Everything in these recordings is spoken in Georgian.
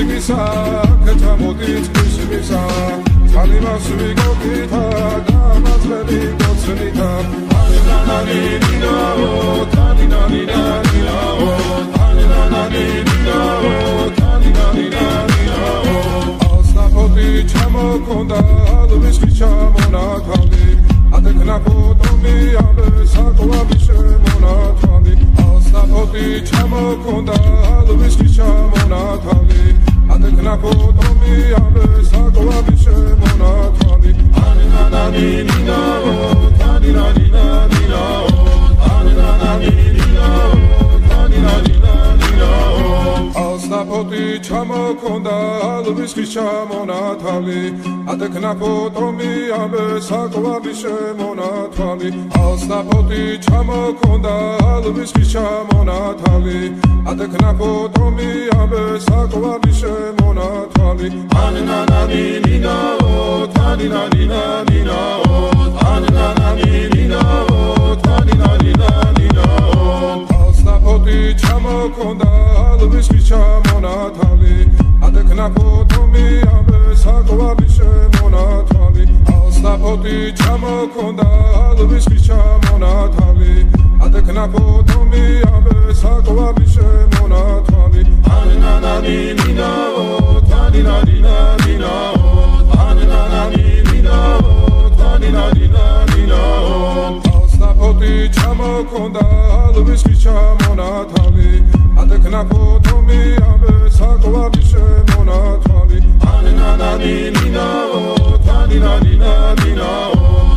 მუსიკისა კეთა მოდით ქისმისა თალიმას ვიგოქითა და მაწყები გოცნითა ანანანინინაო თანინანინანინაო ანანანინინაო თანინანინანინაო ასნაფოდი ჩამოქონდა ალვის ჩამონათალი ადეკნა ფოტომი ამე საკვაბი შემონათალი ასნაფოდი ჩამოქონდა ალვის ჩამონათალი ადეკნა ფოტომი ამე საკვაბი შემონათალი ანანანინინაო თანინანინანინაო ანანანინინაო თანინანინანინაო ასნაფოდი ჩამოქონდა ალვის ჩამონათალი ადეკნა ფოტომი ამე საკვაბი შემონათალი ასნაფოდი ჩამოქონდა ალვის ჩამონათალი ადეკნა ფოტომი ამე საკვაბი შემონათალი ანანანინინაო თანინანინანინაო ანანანინინაო თანინანინანინაო ასნაფოდი ჩამოქონდა ალვის ჩამონათალი ადეკნა ფოტომი ამე საკვაბი შემონათალი ასნაფოდი ჩამოქონდა ალვის ჩამონათალი ადეკნა ფოტომი ამე საკვაბი შემონათალი ანანანინინაო თანინანინანინაო ანანანინინაო თანინანინანინაო ასნაფოდი ჩამოქონდა ალვის ჩამონათალი ადეკნა ფოტომი ამე საკვაბი შემონათალი ანანანინინაო თანინანინანინაო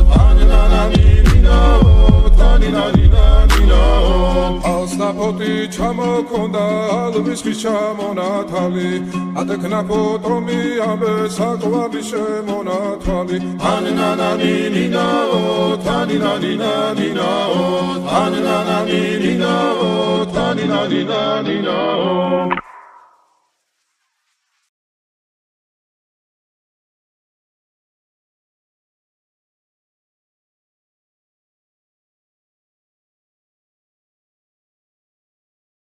ანანანინინაო თანინანინანინაო ასნაფოდი ჩამოქონდა ალვის ჩამონათალი ადეკნა ფოტომი ამე საკვაბი შემონათალი ანანანინინაო თანინანინანინაო ანანანინინაო თანინანინანინაო